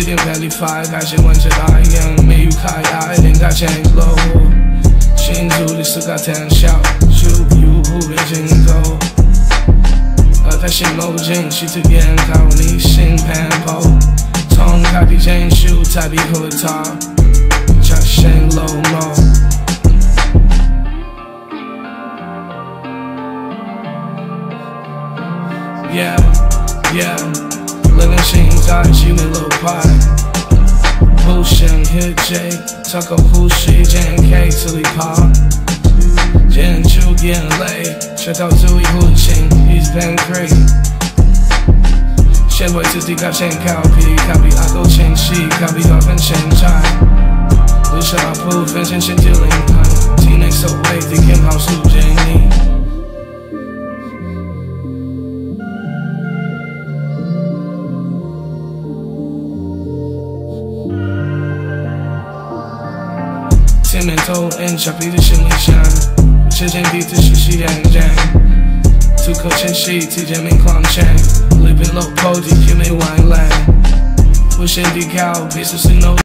点便利快，开始玩着大眼，没有开爱，应该前路。新竹的世界天笑，就有不变经过。在新路径，试图沿靠你新攀坡，从开辟建树，太平和他，加新路毛。Yeah, yeah， 人的心在几米路派，不想 hit J， 超过呼吸间 K 这里爬，眼就眼泪，却到注意呼吸 ，He's been crazy。先为自己搞先 copy 阿狗前戏 ，copy 到分现在，不想把部分先丢零盘，体内守卫敌人跑速建议。前面头 N 小皮的行李箱，之前鼻子熟悉眼睛，出口前戏体检没框线 ，living low 坡地也没完烂，不先低靠，别说是 no。